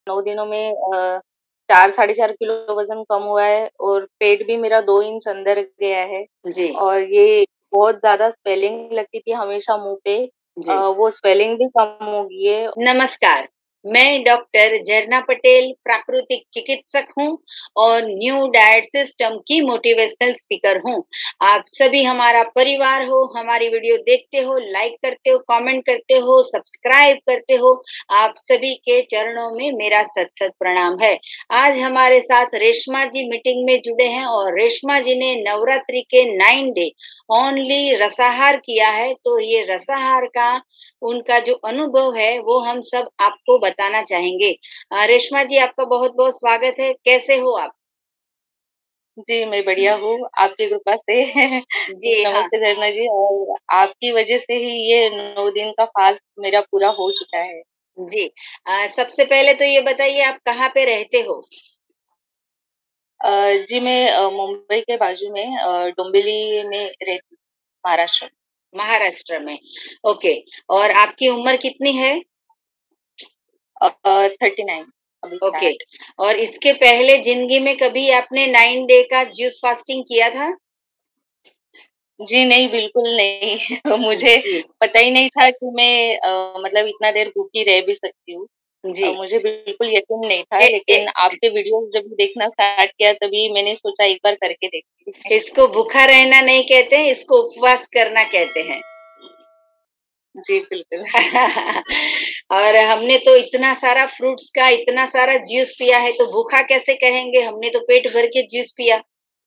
9 दिनों में 4 साढ़े 4 किलो वज़न कम हुआ है और पेट भी मेरा 2 इंच अंदर गया है जी, और ये बहुत ज़्यादा स्वेलिंग लगती थी हमेशा मुँह पे जी। वो स्वेलिंग भी कम हो गई है। नमस्कार, मैं डॉक्टर झरना पटेल प्राकृतिक चिकित्सक हूँ और न्यू डाइट सिस्टम की मोटिवेशनल स्पीकर हूँ। आप सभी हमारा परिवार हो, हमारी वीडियो देखते हो, लाइक करते हो, कमेंट करते हो, सब्सक्राइब करते हो। आप सभी के चरणों में मेरा सत-सत प्रणाम है। आज हमारे साथ रेशमा जी मीटिंग में जुड़े हैं और रेशमा जी ने नवरात्रि के 9 डे ओनली रसाहार किया है, तो ये रसाहार का उनका जो अनुभव है वो हम सब आपको बताना चाहेंगे। रेशमा जी आपका बहुत-बहुत स्वागत है। कैसे हो आप? जी, मैं बढ़िया हूँ, आपकी कृपा से। जी, हाँ। नमस्ते झरना जी और आपकी वज़ह से ही ये 9 दिन का फ़ास्ट मेरा पूरा हो चुका है। जी। सबसे पहले तो ये बताइए आप कहाँ पे रहते हो? जी मैं मुंबई के बाजू में डोंबिवली में रहती हूँ, महाराष्ट्र में। महाराष्ट्र में। ओके। और आपकी उम्र कितनी है? 39 अभी ओके। स्टार्ट। और इसके पहले ज़िंदगी में कभी आपने 9 डे का जूस फास्टिंग किया था? जी नहीं, बिल्कुल नहीं। मुझे जी, पता ही नहीं था कि मैं मतलब इतना देर भूखी रह भी सकती हूँ। जी। मुझे बिल्कुल यकीन नहीं था, ए ए लेकिन आपके वीडियोज़ जब देखना स्टार्ट किया तभी मैंने सोचा एक बार करके देखती हूँ। इसको भूखा रहना नहीं कहते हैं, इसको उपवास करना कहते हैं। जी, बिल्कुल। और हमने तो इतना सारा फ्रूट्स का इतना सारा जूस पिया है तो भूखा कैसे कहेंगे? हमने तो पेट भर के जूस पिया,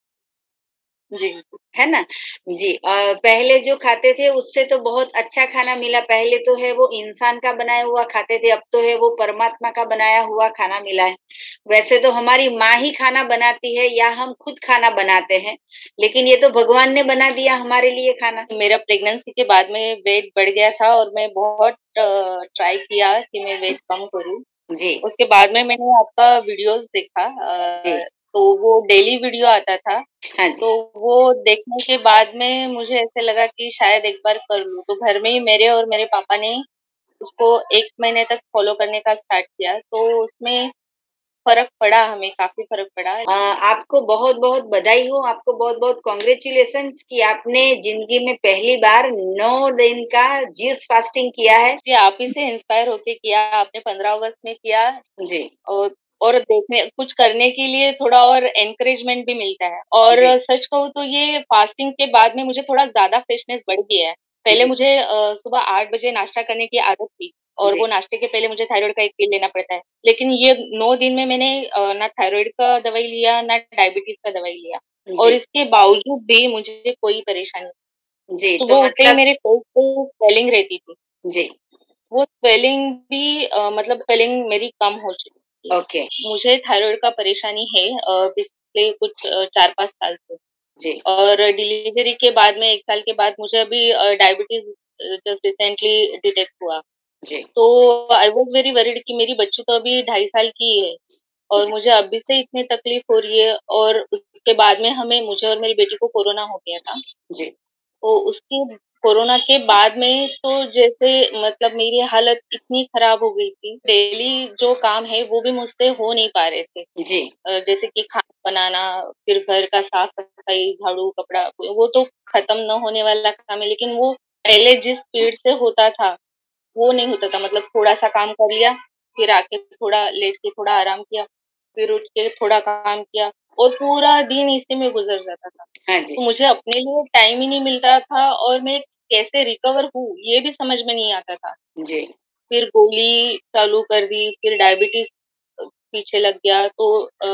जी, है ना? जी। पहले जो खाते थे उससे तो बहुत अच्छा खाना मिला। पहले तो है वो इंसान का बनाया हुआ खाते थे, अब तो है वो परमात्मा का बनाया हुआ खाना मिला है। वैसे तो हमारी माँ ही खाना बनाती है या हम खुद खाना बनाते हैं, लेकिन ये तो भगवान ने बना दिया हमारे लिए खाना। मेरा प्रेग्नेंसी के बाद में वेट बढ़ गया था और मैं बहुत ट्राई किया कि मैं वेट कम करूँ। जी, उसके बाद में मैंने आपका वीडियोज़ देखा जी। तो वो डेली वीडियो आता था, हाँ जी। तो वो देखने के बाद में मुझे ऐसे लगा कि शायद एक बार कर लूँ। तो घर में ही मेरे और मेरे पापा ने उसको 1 महीने तक फ़ॉलो करने का स्टार्ट किया, तो उसमें फ़र्क पड़ा हमें, काफ़ी फ़र्क पड़ा। आपको बहुत-बहुत बधाई हो, आपको बहुत-बहुत कांग्रेचुलेशंस कि आपने ज़िंदगी में पहली बार 9 दिन का जूस फास्टिंग किया है। जी, आप ही से इंस्पायर होके किया, आपने 15 अगस्त में किया जी, और और देखने कुछ करने के लिए थोड़ा और एनकरेजमेंट भी मिलता है और जी, सच कहूँ तो ये फास्टिंग के बाद में मुझे थोड़ा ज़्यादा फ्रेशनेस बढ़ गया है। पहले जी, मुझे सुबह 8 बजे नाश्ता करने की आदत थी और जी, वो नाश्ते के पहले मुझे थायरॉइड का एक पिल लेना पड़ता है। लेकिन ये 9 दिन में मैंने ना थायरॉइड का दवाई लिया, ना डायबिटीज़ का दवाई लिया और जी, इसके बावजूद भी मुझे कोई परेशानी नहीं। जी, तो सुबह उठते ही मतलब मेरे फेस पे स्वेलिंग रहती थी। जी, वो स्वेलिंग भी मतलब स्वेलिंग मेरी कम हो चुकी है। ओके, मुझे थायरॉइड का परेशानी है पिछले कुछ 4-5 साल से जी, और डिलीवरी के बाद में 1 साल के बाद मुझे अभी डायबिटीज़ जस्ट रिसेंटली डिटेक्ट हुआ। जी, तो आई वाज़ वेरी वरीड कि मेरी बच्ची तो अभी 2.5 साल की ही है और जी, मुझे अभी से इतनी तकलीफ हो रही है और उसके बाद में हमें मुझे और मेरी बेटी को कोरोना हो गया था। जी, तो उसके कोरोना के बाद में तो जैसे मतलब मेरी हालत इतनी खराब हो गई थी, डेली जो काम है वो भी मुझसे हो नहीं पा रहे थे। जी, जैसे कि खाना बनाना, फिर घर का साफ-सफाई, झाड़ू, कपड़ा वो तो खत्म न होने वाला काम है, लेकिन वो पहले जिस स्पीड से होता था, वो नहीं होता था। मतलब थोड़ा-सा काम कर लिया, फिर आके थोड़ा लेट के थोड़ा आराम किया, फिर उठ के थोड़ा काम किया और पूरा दिन इसी में गुज़र जाता था। हाँ जी, तो मुझे अपने लिए टाइम ही नहीं मिलता था और मैं कैसे रिकवर हूँ, ये भी समझ में नहीं आता था। जी, फिर गोली चालू कर दी, फिर डायबिटीज़ पीछे लग गया तो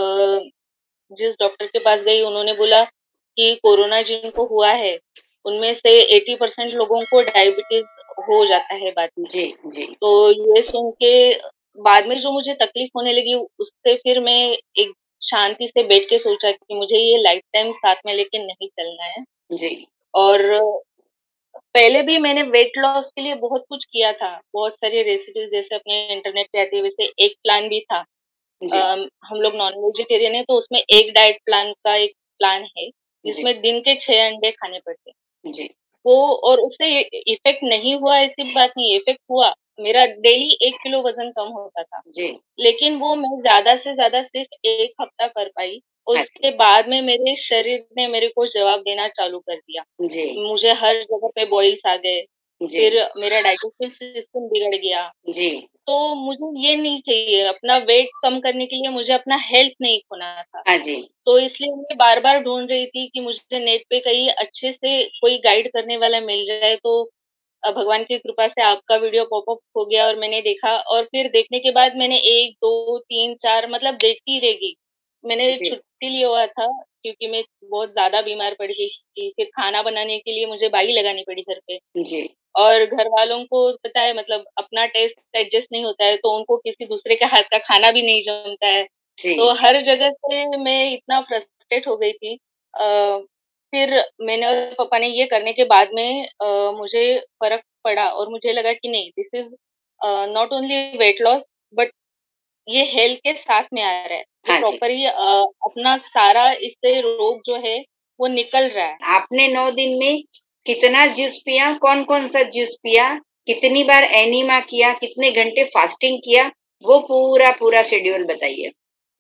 जिस डॉक्टर के पास गई उन्होंने बोला कि कोरोना जिनको हुआ है, उनमें से 80% लोगों को डायबिटीज़ हो जाता है बाद में। जी, जी, तो ये सुन के बाद में जो मुझे तकलीफ होने लगी उससे फिर मैं एक शांति से बैठ के सोचा कि मुझे ये लाइफ टाइम साथ में लेके नहीं चलना है जी, और पहले भी मैंने वेट लॉस के लिए बहुत कुछ किया था। बहुत सारी रेसिपीज़ जैसे अपने इंटरनेट पे आती है वैसे एक प्लान भी था। जी, हम लोग नॉन वेजिटेरियन है तो उसमें एक डाइट प्लान का एक प्लान है, जी, जिसमें दिन के 6 अंडे खाने पड़ते हैं। जी, वो और उससे इफ़ेक्ट नहीं हुआ ऐसी बात नहीं है, इफ़ेक्ट हुआ। मेरा डेली 1 किलो वज़न कम होता था। जी, लेकिन वो मैं ज़्यादा से ज़्यादा सिर्फ़ 1 हफ़्ता कर पाई और अच्छा, उसके बाद में मेरे शरीर ने मेरे को जवाब देना चालू कर दिया। जी, मुझे हर जगह पे बॉइल्स आ गए, जी, फिर मेरा डाइजेस्टिव सिस्टम बिगड़ गया। जी, तो मुझे ये नहीं चाहिए, अपना वेट कम करने के लिए मुझे अपना हेल्थ नहीं खोना था। हाँ जी, तो इसलिए मैं बार-बार ढूँढ रही थी कि मुझे नेट पे कहीं अच्छे से कोई गाइड करने वाला मिल जाए तो भगवान की कृपा से आपका वीडियो पॉपअप हो गया और मैंने देखा और फिर देखने के बाद मैंने 1, 2, 3, 4 मतलब देखती रह गई। मैंने जी, छुट्टी लिया हुआ था क्योंकि मैं बहुत ज़्यादा बीमार पड़ गई थी। फिर खाना बनाने के लिए मुझे बाई लगानी पड़ी घर पे जी, और घरवालों को पता है मतलब अपना टेस्ट एडजस्ट नहीं होता है, तो उनको किसी दूसरे के हाथ का खाना भी नहीं जमता है। जी, तो हर जगह से मैं इतना फ्रस्ट्रेट हो गई थी। फिर मैंने और पापा ने ये करने के बाद में मुझे फ़र्क पड़ा और मुझे लगा कि नहीं this is not only weight loss but ये हेल्थ के साथ में आ रहा है। ये हाँ जी। प्रॉपरली अपना सारा इससे रोग जो है वो निकल रहा है। आपने 9 दिन में कितना जूस पिया? कौन-कौन सा जूस पिया? कितनी बार एनीमा किया? कितने घंटे फास्टिंग किया? वो पूरा शेड्यूल बताइए।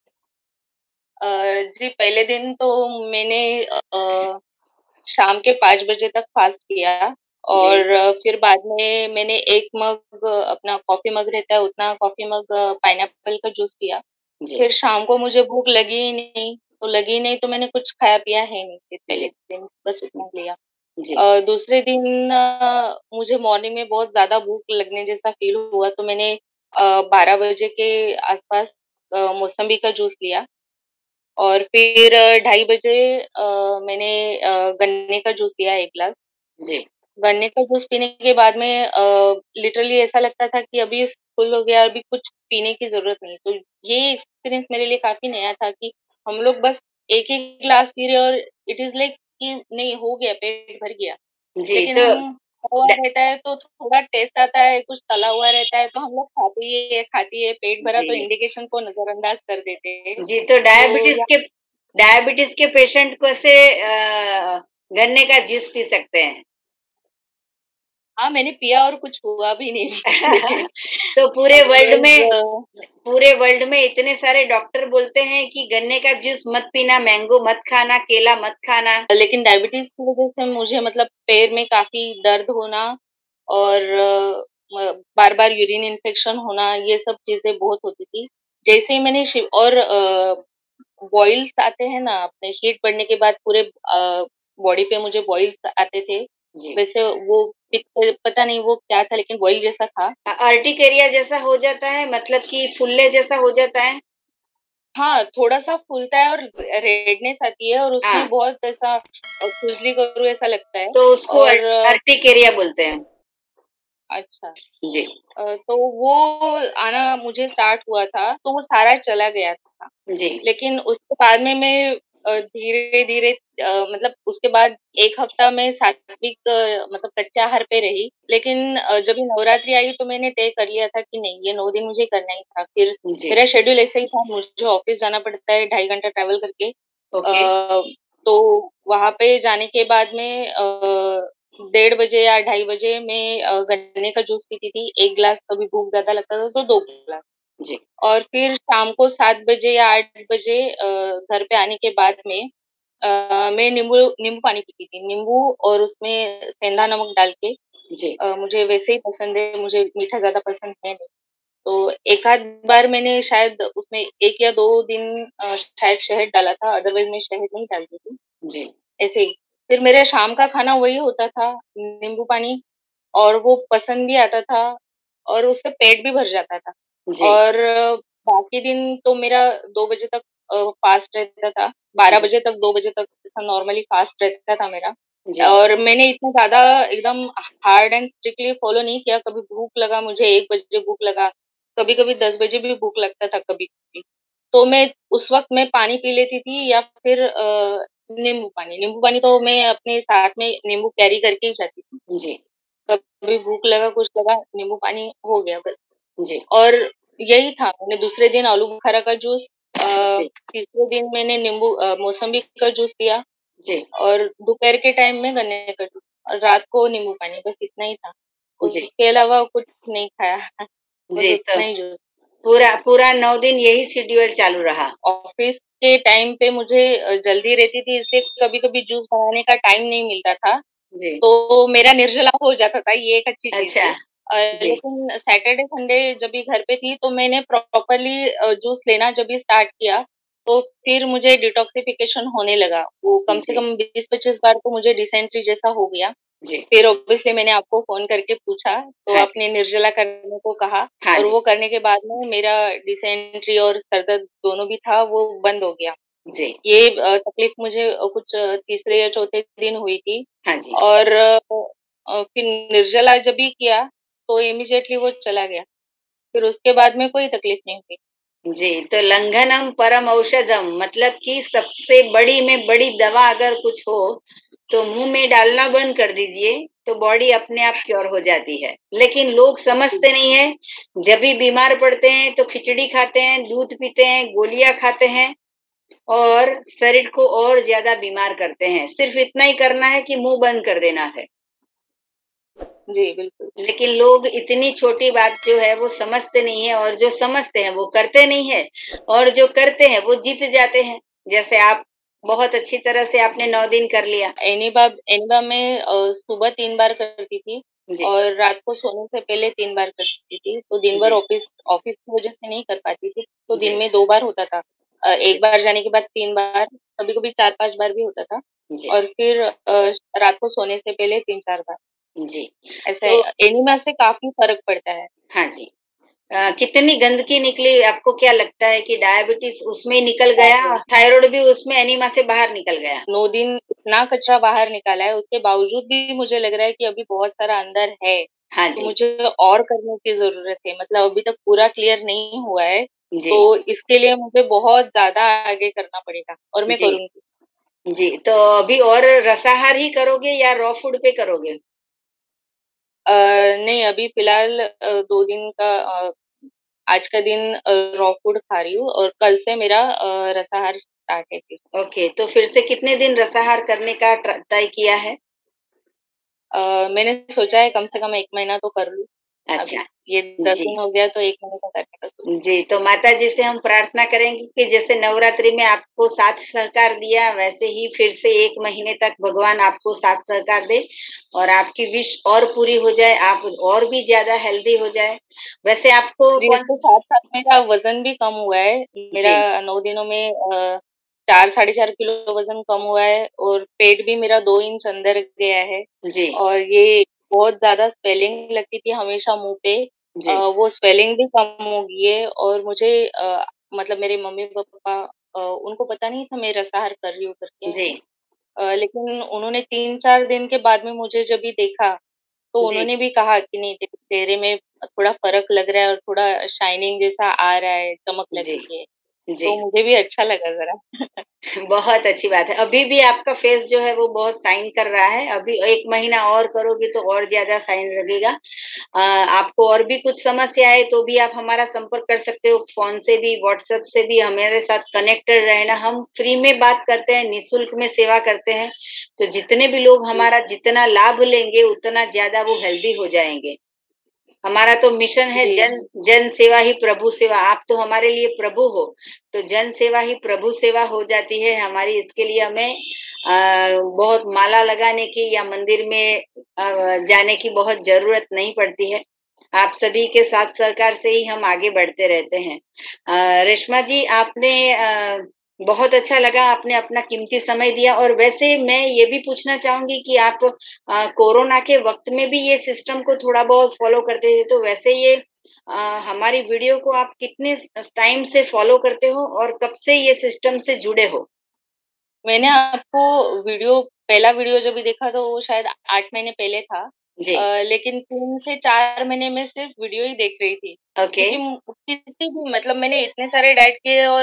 अ, जी पहले दिन तो मैंने शाम के 5 बजे तक फ़ास्ट किया जी, और फिर बाद में मैंने 1 मग अपना कॉफ़ी मग रहता है उतना कॉफ़ी मग पाइनएप्पल का जूस पिया। जी, फिर शाम को मुझे भूख लगी ही नहीं तो मैंने कुछ खाया-पिया है नहीं फिर पहले जी, दिन बस उतना लिया। जी, दूसरे दिन मुझे मॉर्निंग में बहुत ज़्यादा भूख लगने जैसा फ़ील हुआ तो मैंने 12 बजे के आस-पास मौसम्बी का जूस लिया। और फिर 2:30 बजे मैंने गन्ने का जूस लिया 1 ग्लास। जी, गन्ने का जूस पीने के बाद में लिटरली ऐसा लगता था कि अभी फुल हो गया, अभी कुछ पीने की ज़रूरत नहीं। तो ये एक्सपीरियंस मेरे लिए काफ़ी नया था कि हम लोग बस एक ही ग्लास पी रहे और इट इज़ लाइक कि नहीं हो गया, पेट भर गया। जी, लेकिन तो हम हुआ ड रहता है तो थोड़ा टेस्ट आता है, कुछ तला हुआ रहता है तो हम लोग खाते ही है, पेट भरा तो जी, इंडिकेशन को नज़रअंदाज कर देते हैं। जी, तो तो डायबिटीज़ के पेशेंट कैसे गन्ने का जूस पी सकते हैं? हाँ, मैंने पिया और कुछ हुआ भी नहीं मुझे। तो अदरवाइज़ पूरे वर्ल्ड में इतने सारे डॉक्टर बोलते हैं कि गन्ने का जूस मत पीना, मैंगो मत खाना, केला मत खाना। लेकिन डायबिटीज़ की वज़ह से मुझे मतलब पैर में काफ़ी दर्द होना और बार-बार यूरिन इन्फेक्शन होना, ये सब चीज़ें बहुत होती थी। जैसे ही मैंने शिव और बॉइल्स आते हैं ना, अपने हीट बढ़ने के बाद पूरे बॉडी पे मुझे बॉइल्स आते थे। जी। वैसे वो पता नहीं वो क्या था लेकिन बॉइल जैसा था। अर्टिकेरिया जैसा हो जाता है मतलब कि फुल्ले जैसा हो जाता है? हाँ, थोड़ा-सा फूलता है और रेडनेस आती है और उसमें हाँ, बहुत ऐसा खुजली करूँ ऐसा लगता है तो उसको और अर्टिकेरिया बोलते हैं। अच्छा जी, तो वो आना मुझे स्टार्ट हुआ था, तो वो सारा चला गया था। जी, लेकिन उसके बाद में मैं धीरे-धीरे मतलब उसके बाद 1 हफ्ता मैं सात्विक मतलब कच्चे आहार पे रही। लेकिन जब ये नवरात्रि आई तो मैंने तय कर लिया था कि नहीं ये 9 दिन मुझे करना ही था। फिर जी, मेरा शेड्यूल ऐसा ही था, मुझे ऑफ़िस जाना पड़ता है 2.5 घंटा ट्रैवल करके। ओके, तो वहाँ पे जाने के बाद में 1:30 बजे या 2:30 बजे मैं गन्ने का जूस पीती थी। 1 ग्लास कभी भूख ज़्यादा लगता था तो 2 ग्लास। जी, और फिर शाम को 7 बजे या 8 बजे घर पे आने के बाद में मैं नींबू नींबू पानी पीती थी। नींबू और उसमें सेंधा नमक डाल के जी, मुझे वैसे ही पसंद है, मुझे मीठा ज़्यादा पसंद है नहीं। तो एक आध बार मैंने शायद उसमें 1 या 2 दिन शायद शहद डाला था, अदरवाइज़ मैं शहद नहीं डालती थी, जी, ऐसे ही। फिर मेरा शाम का खाना वही होता था, नींबू पानी और वो पसंद भी आता था और उससे पेट भी भर जाता था। जी, और बाकी दिन तो मेरा 2 बजे तक फ़ास्ट रहता था, 12 जी, बजे तक 2 बजे तक ऐसा नॉर्मली फ़ास्ट रहता था मेरा। जी, और मैंने इतना ज़्यादा एकदम हार्ड एंड स्ट्रिक्टली फ़ॉलो नहीं किया, कभी भूख लगा मुझे 1 बजे भूख लगा, कभी-कभी 10 बजे भी भूख लगता था कभी-कभी। तो मैं उस वक़्त मैं पानी पी लेती थी या फिर नींबू पानी तो मैं अपने साथ में नींबू कैरी करके ही जाती थी। जी, कभी भूख लगा, कुछ लगा, नींबू पानी हो गया बस। जी, और यही था, मैंने दूसरे दिन आलू बुखारा का जूस जी, तीसरे दिन मैंने मौसम्बी का जूस लिया जी, और दोपहर के टाइम में गन्ने का जूस। रात को नींबू पानी, बस इतना ही था। जी, उसके अलावा कुछ नहीं खाया। बस जी, तो उतना ही जूस। पूरा पूरा 9 दिन यही शेड्यूल चालू रहा। ऑफिस के टाइम पे मुझे जल्दी रहती थी, इसलिए कभी-कभी जूस बनाने का टाइम नहीं मिलता था, जी, तो मेरा निर्जला हो जाता था, ये एक अच्छी चीज़ अच्छा, थी। जी, लेकिन सैटरडे, संडे जब भी घर पे थी, तो मैंने प्रॉपर्ली जूस लेना जब भी स्टार्ट किया, तो फिर मुझे डिटॉक्सिफिकेशन होने लगा। वो कम से जी, कम 20-25 बार तो मुझे डिसेंट्री जैसा हो गया। जी, फिर ऑब्वियसली मैंने आपको फ़ोन करके पूछा, तो हाँ जी, आपने निर्जला करने को कहा हाँ और जी, वो करने के बाद में मेरा डिसेंट्री और सर दर्द दोनों भी था, वो बंद हो गया। जी, ये तकलीफ मुझे कुछ तीसरे या चौथे दिन हुई थी हाँ जी, और फिर निर्जला जब भी किया, तो इमीडिएटली वो चला गया। फिर उसके बाद में कोई तकलीफ नहीं हुई। जी, तो लंघनम परम औषधम मतलब कि सबसे बड़ी में बड़ी दवा अगर कुछ हो, तो मुँह में डालना बंद कर दीजिए, तो बॉडी अपने आप क्योर हो जाती है। लेकिन लोग जी, समझते नहीं हैं, जब भी बीमार पड़ते हैं तो खिचड़ी खाते हैं, दूध पीते हैं, गोलियाँ खाते हैं और शरीर को और ज़्यादा बीमार करते हैं। सिर्फ़ इतना ही करना है कि मुँह बंद कर देना है। जी, बिल्कुल। लेकिन लोग इतनी छोटी बात जो है वो समझते नहीं है और जो समझते हैं वो करते नहीं है और जो करते हैं वो जीत जाते हैं। जैसे आप बहुत अच्छी तरह से आपने 9 दिन कर लिया। एनिबा मैं सुबह 3 बार करती थी जी, और रात को सोने से पहले 3 बार करती थी। तो दिन भर जी, ऑफ़िस ऑफ़िस की वज़ह से नहीं कर पाती थी, तो दिन जी, में 2 बार होता था। जी, 1 बार जाने के बाद 3 बार, कभी-कभी 4-5 बार भी होता था जी, और फिर रात को सोने से पहले 3-4 बार। जी। ऐसा तो एनिमा से काफ़ी फ़र्क पड़ता है। हाँ जी। कितनी गंदगी निकली आपको क्या लगता है कि डायबिटीज़ उसमें ही निकल गया? थायरॉइड भी उसमें एनीमा से बाहर निकल गया? 9 दिन इतना कचरा बाहर निकाला है, उसके बावजूद भी मुझे लग रहा है कि अभी बहुत सारा अंदर है, हाँ तो जी, मुझे और करने की ज़रूरत है। मतलब अभी तक पूरा क्लियर नहीं हुआ है, जी, तो इसके लिए मुझे बहुत ज़्यादा आगे करना पड़ेगा और मैं जी, करूँगी। जी। तो अभी और रसाहार ही करोगे या रॉ फूड पे करोगे? अ, नहीं अभी फ़िलहाल 2 दिन का आज का दिन रॉ फूड खा रही हूँ और कल से मेरा रसाहार स्टार्ट है फिर। ओके, तो फिर से कितने दिन रसाहार करने का तय किया है? मैंने सोचा है कम से कम 1 महीना तो कर लूँ अच्छा, अभी। ये 10 जी। दिन हो गया तो 1 महीने का करने का सोच रही हूँ। जी, तो माताजी से हम प्रार्थना करेंगे कि जैसे नवरात्रि में आपको साथ सहकार दिया, वैसे ही फिर से 1 महीने तक भगवान आपको साथ सहकार दे और आपकी विश और पूरी हो जाए, आप और भी ज़्यादा हेल्दी हो जाए। वैसे आपको जी, कौन इसके साथ-साथ मेरा वज़न भी कम हुआ है। मेरा जी, 9 दिनों में 4 साढ़े 4 किलो वज़न कम हुआ है और पेट भी मेरा 2 इंच अंदर गया है जी, और ये बहुत ज़्यादा स्वेलिंग लगती थी हमेशा मुँह पे जी, वो स्वेलिंग भी कम हो गई है और मुझे मतलब मेरे मम्मी-पापा उनको पता नहीं था मैं रसाहार कर रही हूँ करके। जी, लेकिन उन्होंने 3-4 दिन के बाद में मुझे जब भी देखा, तो जी, उन्होंने भी कहा कि नहीं तेरे चेहरे में थोड़ा फ़र्क लग रहा है और थोड़ा शाइनिंग जैसा आ रहा है, चमक लग जी, रही है। जी। तो मुझे भी अच्छा लगा ज़रा। बहुत अच्छी बात है। अभी भी आपका फेस जो है वो बहुत शाइन कर रहा है। अभी 1 महीना और करोगे तो और ज़्यादा शाइन लगेगा। आपको और भी कुछ समस्या है तो भी आप हमारा संपर्क कर सकते हो, फ़ोन से भी, व्हाट्सएप से भी हमारे साथ कनेक्टेड रहना। हम फ्री में बात करते हैं, निःशुल्क में सेवा करते हैं। तो जितने भी लोग जी, हमारा जितना लाभ लेंगे, उतना ज़्यादा वो हेल्दी हो जाएँगे। हमारा तो मिशन है जी, जन जी, जन सेवा ही प्रभु सेवा। आप तो हमारे लिए प्रभु हो, तो जन सेवा ही प्रभु सेवा हो जाती है हमारी। इसके लिए हमें बहुत माला लगाने की या मंदिर में जाने की बहुत ज़रूरत नहीं पड़ती है। आप सभी के साथ सहकार से ही हम आगे बढ़ते रहते हैं। रेश्मा जी आपने बहुत अच्छा लगा आपने अपना कीमती समय दिया और वैसे मैं ये भी पूछना चाहूँगी कि आप कोरोना के वक़्त में भी ये सिस्टम को थोड़ा बहुत फ़ॉलो करते थे, तो वैसे ये हमारी वीडियो को आप कितने टाइम से फ़ॉलो करते हो और कब से ये सिस्टम से जुड़े हो? मैंने आपको पहला वीडियो जब भी देखा तो वो शायद 8 महीने पहले था। जी, लेकिन 3 से 4 महीने में सिर्फ़ वीडियो ही देख रही थी। ओके, क्योंकि किसी भी मतलब मैंने इतने सारे डाइट किए और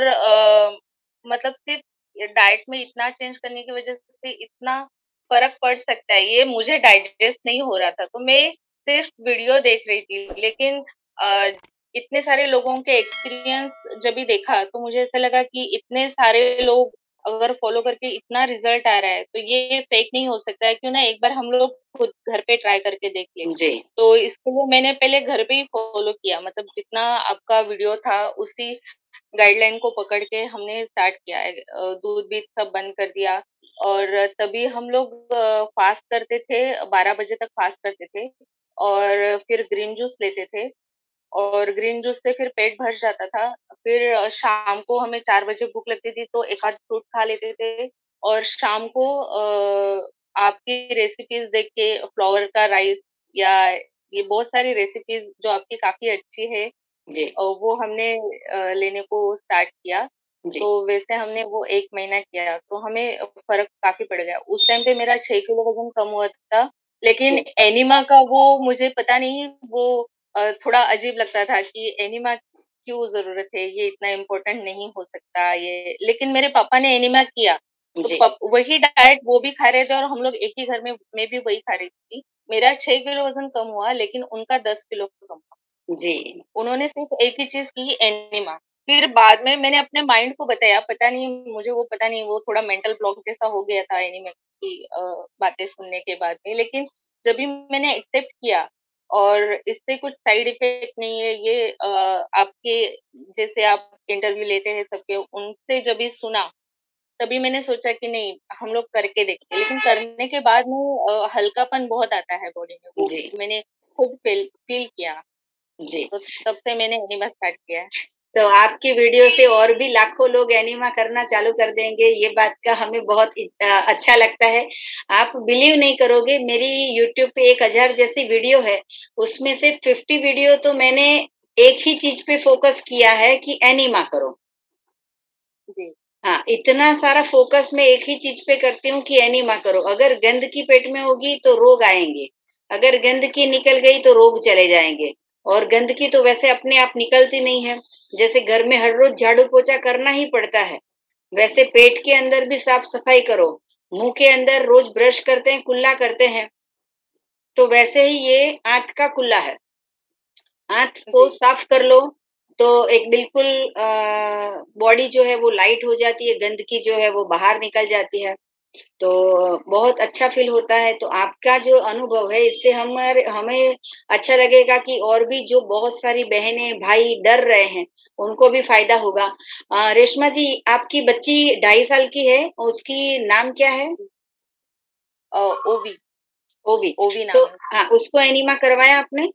मतलब सिर्फ़ डाइट में इतना चेंज करने की वज़ह से इतना फ़र्क पड़ सकता है, ये मुझे डाइजेस्ट नहीं हो रहा था। तो मैं सिर्फ़ वीडियो देख रही थी। लेकिन अ, इतने सारे लोगों के एक्सपीरियंस जब भी देखा तो मुझे ऐसा लगा कि इतने सारे लोग अगर फॉलो करके इतना रिजल्ट आ रहा है तो ये फेक नहीं हो सकता है, क्यों ना एक बार हम लोग खुद घर पे ट्राई करके देख ले। जी। तो इसके लिए मैंने पहले घर पे ही फॉलो किया, मतलब जितना आपका वीडियो था उसी गाइडलाइन को पकड़ के हमने स्टार्ट किया है। दूध भी सब बंद कर दिया, और तभी हम लोग फास्ट करते थे, 12 बजे तक फास्ट करते थे, और फिर ग्रीन जूस लेते थे, और ग्रीन जूस से फिर पेट भर जाता था। फिर शाम को हमें 4 बजे भूख लगती थी तो एक आध फ्रूट खा लेते थे, और शाम को आपकी रेसिपीज़ देख के फ्लावर का राइस या ये बहुत सारी रेसिपीज़ जो आपकी काफ़ी अच्छी है, जी। वो हमने लेने को स्टार्ट किया। जी। तो वैसे हमने वो 1 महीना किया, तो हमें फ़र्क काफ़ी पड़ गया। उस टाइम पे मेरा 6 किलो वज़न कम हुआ था, लेकिन जी। एनिमा का वो मुझे पता नहीं, वो थोड़ा अजीब लगता था कि एनिमा क्यों ज़रूरत है, ये इतना इम्पोर्टेंट नहीं हो सकता ये। लेकिन मेरे पापा ने एनिमा किया, तो जी। पप वही डाइट वो भी खा रहे थे और हम लोग एक ही घर में मैं भी वही खा रही थी। मेरा 6 किलो वज़न कम हुआ, लेकिन उनका 10 किलो कम हुआ। जी। उन्होंने सिर्फ एक ही चीज़ की, एनिमा। फिर बाद में मैंने अपने माइंड को बताया, पता नहीं मुझे वो पता नहीं वो थोड़ा मेंटल ब्लॉक जैसा हो गया था एनिमा की बातें सुनने के बाद में। लेकिन जब भी मैंने एक्सेप्ट किया और इससे कुछ साइड इफ़ेक्ट नहीं है, ये आपके जैसे आप इंटरव्यू लेते हैं सबके, उनसे जब भी सुना, तभी मैंने सोचा कि नहीं, हम लोग करके देखते हैं। लेकिन करने के बाद में हल्कापन बहुत आता है बॉडी में, वो जी। मैंने खुद फ़ील फ़ील किया। जी। तो तब से मैंने एनिमा स्टार्ट किया है। तो आपकी वीडियो से और भी लाखों लोग एनिमा करना चालू कर देंगे, ये बात का हमें बहुत अच्छा लगता है। आप बिलीव नहीं करोगे, मेरी यूट्यूब पे 1000 जैसी वीडियो है, उसमें से 50 वीडियो तो मैंने एक ही चीज़ पे फ़ोकस किया है कि एनिमा करो। जी, हाँ, इतना सारा फ़ोकस मैं एक ही चीज़ पे करती हूँ कि एनिमा करो। अगर गंदगी पेट में होगी तो रोग आएँगे, अगर गंदगी निकल गई तो रोग चले जाएँगे, और गंदगी तो वैसे अपने आप निकलती नहीं है। जैसे घर में हर रोज़ झाड़ू-पोछा करना ही पड़ता है, वैसे पेट के अंदर भी साफ-सफाई करो। मुँह के अंदर रोज़ ब्रश करते हैं, कुल्ला करते हैं, तो वैसे ही ये आँत का कुल्ला है। आँत को जी, साफ कर लो, तो एक बिल्कुल बॉडी जो है वो लाइट हो जाती है, गंदगी जो है वो बाहर निकल जाती है। तो बहुत अच्छा फ़ील होता है। तो आपका जो अनुभव है इससे हमें अच्छा लगेगा कि और भी जो बहुत सारी बहनें, भाई डर रहे हैं, उनको भी फ़ायदा होगा। रेशमा जी, आपकी बच्ची 2.5 साल की है, उसकी नाम क्या है? ओवी, ओवी। ओवी तो नाम है उसका। हाँ, उसको एनीमा करवाया आपने?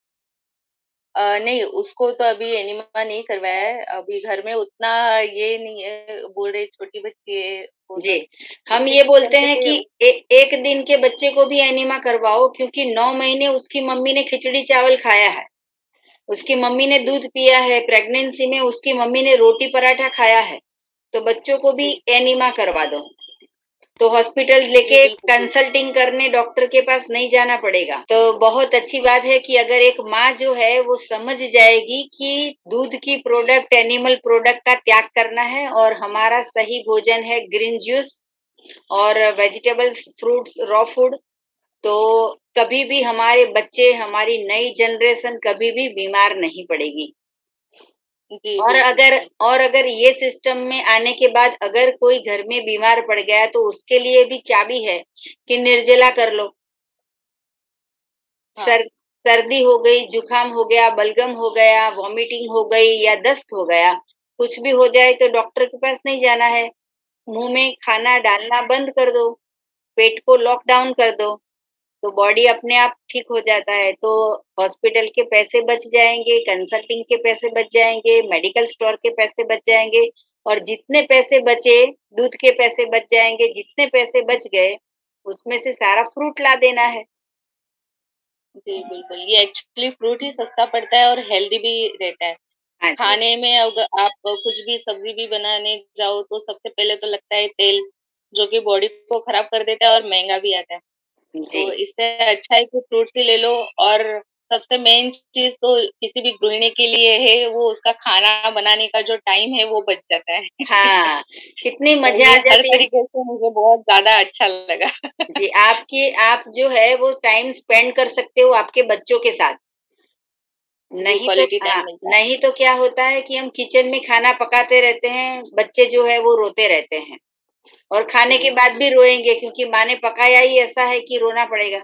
नहीं, उसको तो अभी एनिमा नहीं करवाया है, अभी घर में उतना ये नहीं है, बोल रहे छोटी बच्ची है, वो जी, सब। हम इसी ये बोलते हैं चलते कि 1 दिन के बच्चे को भी एनीमा करवाओ, क्योंकि 9 महीने उसकी मम्मी ने खिचड़ी चावल खाया है, उसकी मम्मी ने जी, दूध पिया है, प्रेगनेंसी में उसकी मम्मी ने रोटी पराठा खाया है, तो बच्चों को भी जी, एनीमा करवा दो। तो हॉस्पिटल जी, लेके बिल्कुल, बिल्कुल। कंसल्टिंग करने डॉक्टर के पास नहीं जाना पड़ेगा। तो बहुत अच्छी बात है कि अगर एक माँ जो है वो समझ जाएगी कि दूध की प्रोडक्ट, एनिमल प्रोडक्ट का त्याग करना है और हमारा सही भोजन है ग्रीन जूस और वेजिटेबल्स, फ्रूट्स, रॉ फूड, तो कभी भी हमारे बच्चे, हमारी नई जनरेशन कभी भी बीमार नहीं पड़ेगी। जी, और बिल्कुल, अगर बिल्कुल। और अगर ये सिस्टम में आने के बाद अगर कोई घर में बीमार पड़ गया तो उसके लिए भी चाबी है कि निर्जला कर लो। हाँ, सर सर्दी हो गई, जुकाम हो गया, बलगम हो गया, वॉमिटिंग हो गई या दस्त हो गया, कुछ भी हो जाए तो डॉक्टर के पास नहीं जाना है। मुँह में खाना डालना बंद कर दो, पेट को लॉकडाउन कर दो, तो बॉडी अपने आप ठीक हो जाता है। तो हॉस्पिटल के पैसे बच जाएँगे, कंसल्टिंग के पैसे बच जाएँगे, मेडिकल स्टोर के पैसे बच जाएँगे, और जितने पैसे बचे, दूध के पैसे बच जाएँगे, जितने पैसे बच गए, उसमें से सारा फ्रूट ला देना है। जी, बिल्कुल। ये एक्चुअली फ्रूट ही सस्ता पड़ता है और हेल्दी भी रहता है। हाँ जी। खाने में अगर आप कुछ भी सब्ज़ी भी बनाने जाओ तो सबसे पहले तो लगता है तेल, जो कि बॉडी को खराब कर देता है और महँगा भी आता है। जी। तो इससे अच्छा है कि फ्रूट्स ही ले लो, और सबसे मेन चीज़ तो किसी भी गृहिणी के लिए है, वो उसका खाना बनाने का जो टाइम है वो बच जाता है। हाँ, कितनी तो मज़ा ये आ हर जाती है। तरीके से मुझे बहुत ज़्यादा अच्छा लगा। जी, आप जो है वो टाइम स्पेंड कर सकते हो आपके बच्चों के साथ। जी, नहीं तो क्वालिटी हाँ, टाइम मिलता है। नहीं तो क्या होता है कि हम किचन में खाना पकाते रहते हैं, बच्चे जो है वो रोते रहते हैं। और खाने के जी। बाद भी रोएँगे क्योंकि माँ ने पकाया ही ऐसा है कि रोना पड़ेगा।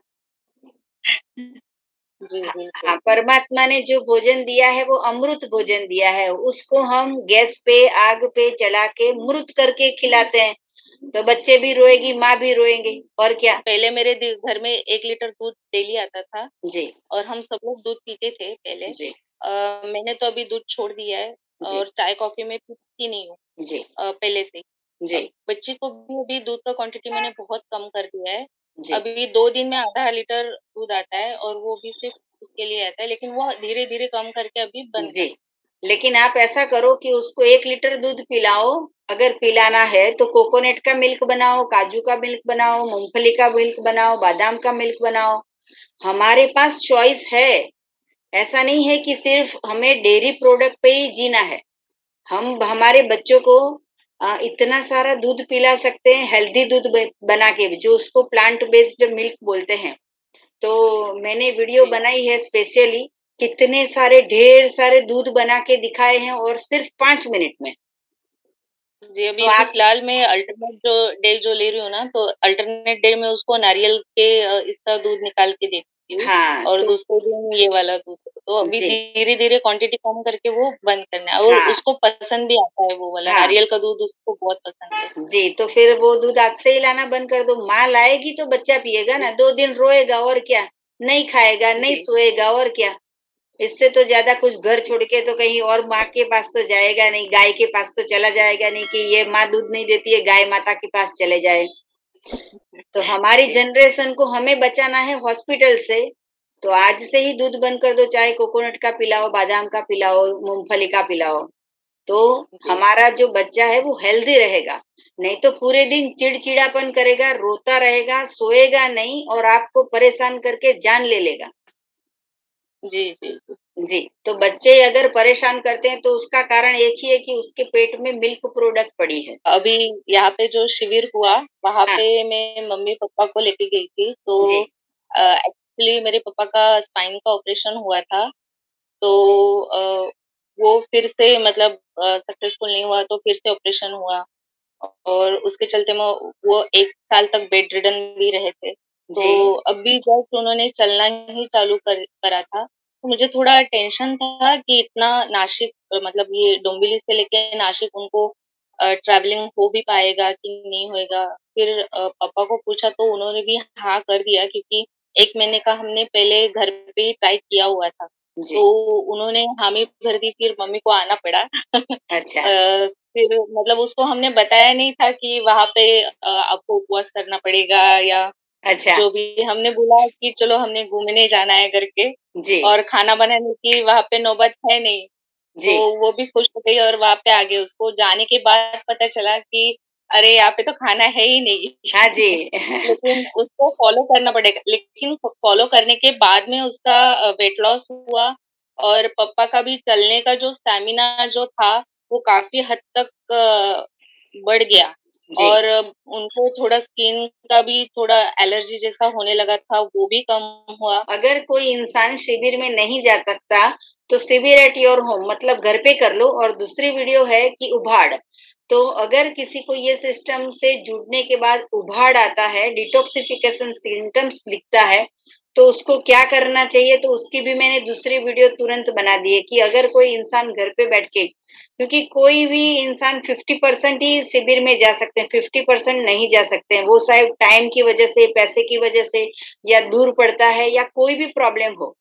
जी, हाँ, बिल्कुल। हाँ, परमात्मा ने जो भोजन दिया है वो अमृत भोजन दिया है, उसको हम गैस पे, आग पे चढ़ा के मृत करके खिलाते हैं, तो बच्चे भी रोएगी, माँ भी रोएँगे और क्या। पहले मेरे घर में 1 लीटर दूध डेली आता था जी, और हम सब लोग दूध पीते थे पहले। जी, मैंने तो अभी दूध छोड़ दिया है जी, और चाय-कॉफ़ी मैं पीती नहीं हूँ जी, पहले से ही। जी, बच्ची को भी अभी दूध का क्वांटिटी मैंने बहुत कम कर दिया है। जी, अभी 2 दिन में आधा लीटर दूध आता है और वो भी सिर्फ़ उसके लिए आता है, लेकिन वो धीरे-धीरे कम करके अभी बंद जी। कर लेकिन आप ऐसा करो कि उसको 1 लीटर दूध पिलाओ, अगर पिलाना है तो कोकोनट का मिल्क बनाओ, काजू का मिल्क बनाओ, मूँगफली का मिल्क बनाओ, बादाम का मिल्क बनाओ। हमारे पास चॉइस है। ऐसा नहीं है कि सिर्फ हमें डेयरी प्रोडक्ट पे ही जीना है। हम हमारे बच्चों को इतना सारा दूध पिला सकते हैं, हेल्दी दूध बना के, जो उसको प्लांट बेस्ड मिल्क बोलते हैं। तो मैंने वीडियो जी। बनाई है स्पेशली, कितने सारे ढेर सारे दूध बना के दिखाए हैं और सिर्फ 5 मिनट में। जी, तो अभी आप फ़िलहाल मैं अल्टरनेट जो डे जो ले रही हूँ ना, तो अल्टरनेट डे में उसको नारियल के इसका दूध निकाल के देती हूँ हाँ, और तो दूसरे दिन ये वाला दूध। तो अभी जी, धीरे-धीरे क्वांटिटी कम करके वो बंद करना है और हाँ, उसको पसंद भी आता है वो वाला, हाँ। नारियल का दूध उसको बहुत पसंद है। जी, तो फिर वो दूध आज से ही लाना बंद कर दो। माँ लाएगी तो बच्चा पिएगा ना, जी, 2 दिन रोएगा और क्या, नहीं खाएगा, नहीं जी, सोएगा और क्या। इससे तो ज़्यादा कुछ घर छोड़ के तो कहीं और माँ के पास तो जाएगा नहीं, गाय के पास तो चला जाएगा नहीं कि ये माँ दूध नहीं देती है, गाय माता के पास चले जाए। तो हमारी जी, जनरेशन को हमें बचाना है हॉस्पिटल से, तो आज से ही दूध बंद कर दो, चाहे कोकोनट का पिलाओ, बादाम का पिलाओ, मूँगफली का पिलाओ। तो जी, हमारा जो बच्चा है वो हेल्दी रहेगा। नहीं तो पूरे दिन चिड़चिड़ापन करेगा, रोता रहेगा, सोएगा नहीं और आपको परेशान करके जान ले लेगा। जी, जी, जी। जी, तो बच्चे अगर परेशान करते हैं तो उसका कारण एक ही है कि उसके पेट में मिल्क प्रोडक्ट पड़ी है। अभी यहाँ पे जो शिविर हुआ, वहाँ हाँ, पे मैं मम्मी-पापा को लेके गई थी, तो जी, एक्चुअली मेरे पापा का स्पाइन का ऑपरेशन हुआ था। तो वो फिर से मतलब सक्सेसफुल नहीं हुआ तो फिर से ऑपरेशन हुआ और उसके चलते वो 1 साल तक बेड रिडन भी रहे थे। तो जी, अभी जस्ट उन्होंने चलना ही चालू करा था, तो मुझे थोड़ा टेंशन था कि इतना नासिक मतलब ये डोंबिवली से लेके नासिक उनको ट्रैवलिंग हो भी पाएगा कि नहीं होएगा? फिर पापा को पूछा तो उन्होंने भी हाँ कर दिया क्योंकि 1 महीने का हमने पहले घर पे ही ट्राई किया हुआ था। तो जी, उन्होंने हामी भर दी, फिर मम्मी को आना पड़ा। अच्छा, फिर मतलब उसको हमने बताया नहीं था कि वहाँ पे आपको उपवास करना पड़ेगा या अच्छा, जो भी हमने बोला कि चलो हमने घूमने जाना है करके जी, और खाना बनाने की वहाँ पे नौबत है नहीं। जी, तो वो भी खुश हो गई और वहाँ पे आ गए। उसको जाने के बाद पता चला कि अरे! यहाँ पे तो खाना है ही नहीं। हाँ जी, लेकिन उसको फ़ॉलो करना पड़ेगा। लेकिन फ़ॉलो करने के बाद में उसका वेट लॉस हुआ और पापा का भी चलने का जो स्टैमिना जो था, वो काफ़ी हद तक बढ़ गया जी। और उनको थोड़ा स्किन का भी थोड़ा एलर्जी जैसा होने लगा था, वो भी कम हुआ। अगर कोई इंसान शिविर में नहीं जा सकता, तो शिविर एट योर होम मतलब घर पे कर लो और दूसरी वीडियो है कि उभाड़। तो अगर किसी को ये सिस्टम से जुड़ने के बाद उभाड़ आता है, डिटॉक्सिफिकेशन सिम्पटम्स दिखता है, तो उसको क्या करना चाहिए? तो उसकी भी मैंने दूसरी वीडियो तुरंत बना दी है कि अगर कोई इंसान घर पे बैठ के क्योंकि कोई भी इंसान 50% ही शिविर में जा सकते हैं, 50% नहीं जा सकते हैं। वो शायद टाइम की वजह से, पैसे की वजह से या दूर पड़ता है या कोई भी प्रॉब्लम हो।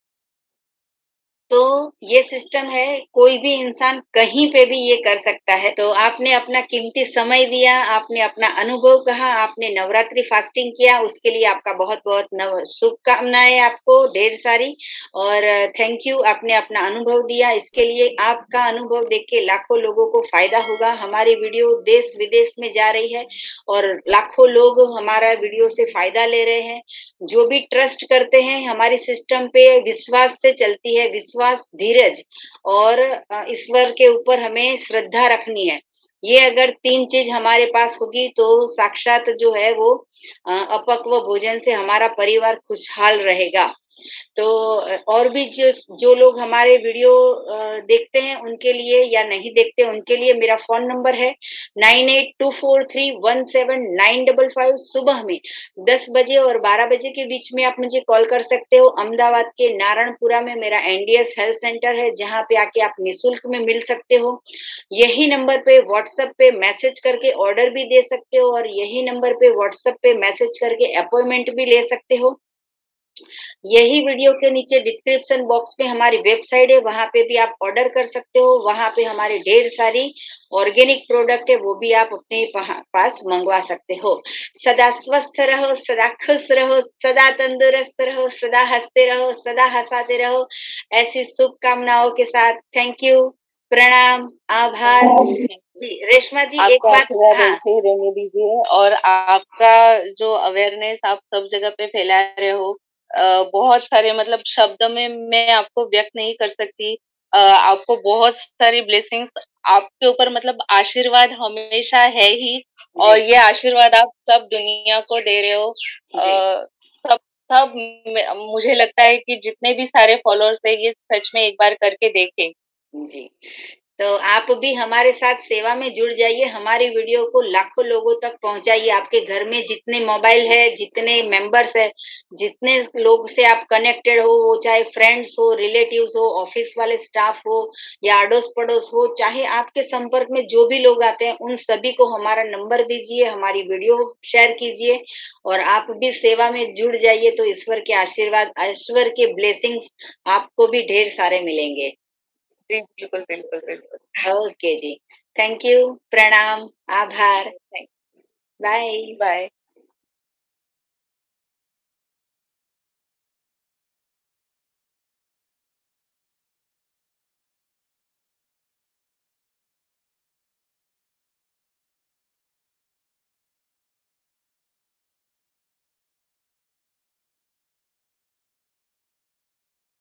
तो ये सिस्टम है, कोई भी इंसान कहीं पे भी ये कर सकता है। तो आपने अपना कीमती समय दिया, आपने अपना अनुभव कहा, आपने नवरात्रि फास्टिंग किया, उसके लिए आपका बहुत-बहुत नव शुभकामनाएँ आपको ढेर सारी और थैंक यू आपने अपना अनुभव दिया। इसके लिए आपका अनुभव देख के लाखों लोगों को फ़ायदा होगा। हमारी वीडियो देश-विदेश में जा रही है और लाखों लोग हमारा वीडियो से फ़ायदा ले रहे हैं। जो भी ट्रस्ट करते हैं हमारी सिस्टम पे विश्वास से चलती है, विश्वास, धीरज और ईश्वर के ऊपर हमें श्रद्धा रखनी है। ये अगर 3 चीज़ हमारे पास होगी तो साक्षात जो है वो अपक्व भोजन से हमारा परिवार खुशहाल रहेगा। तो और भी जो लोग हमारे वीडियो देखते हैं उनके लिए या नहीं देखते उनके लिए मेरा फ़ोन नंबर है 9824317955। सुबह में 10 बजे और 12 बजे के बीच में आप मुझे कॉल कर सकते हो। अहमदाबाद के नारायणपुरा में मेरा एनडीएस हेल्थ सेंटर है, जहाँ पे आके आप निःशुल्क में मिल सकते हो। यही नंबर पे व्हाट्सएप पे मैसेज करके ऑर्डर भी दे सकते हो और यही नंबर पे व्हाट्सएप पे मैसेज करके अपॉइंटमेंट भी ले सकते हो। यही वीडियो के नीचे डिस्क्रिप्शन बॉक्स में हमारी वेबसाइट है, वहां पे भी आप ऑर्डर कर सकते हो। वहां पे हमारी ढेर सारी ऑर्गेनिक प्रोडक्ट है, वो भी आप अपने पास मंगवा सकते हो। सदा स्वस्थ रहो, सदा खुश रहो, सदा तंदुरुस्त रहो, सदा हंसते रहो, सदा हंसाते रहो। ऐसी शुभकामनाओं के साथ थैंक यू, प्रणाम, आभार। Thank you, thank you. जी रेशमा जी, एक आपका बात। आशीर्वाद हाँ ऐसे ही रहने दीजिए और आपका जो अवेयरनेस आप सब जगह पे फैला रहे हो, बहुत सारे मतलब शब्द में मैं आपको व्यक्त नहीं कर सकती। आपको बहुत सारी ब्लेसिंग्स आपके ऊपर, मतलब आशीर्वाद हमेशा है ही, जी और ये आशीर्वाद आप सब दुनिया को दे रहे हो। जी सब सब मुझे लगता है कि जितने भी सारे फॉलोअर्स है, ये सच में एक बार करके देखें। जी। तो आप भी हमारे साथ सेवा में जुड़ जाइए, हमारी वीडियो को लाखों लोगों तक पहुंचाइए। आपके घर में जितने मोबाइल है, जितने मेंबर्स है, जितने लोग से आप कनेक्टेड हो, वो चाहे फ्रेंड्स हो, रिलेटिव्स हो, ऑफिस वाले स्टाफ हो या अड़ोस पड़ोस हो, चाहे आपके संपर्क में जो भी लोग आते हैं, उन सभी को हमारा नंबर दीजिए, हमारी वीडियो शेयर कीजिए और आप भी सेवा में जुड़ जाइए। तो ईश्वर के आशीर्वाद, ईश्वर के ब्लेसिंग्स आपको भी ढेर सारे मिलेंगे। जी, बिल्कुल, बिल्कुल, बिल्कुल। Okay ji. थैंक यू, प्रणाम, आभार, थैंक बाय। बाय।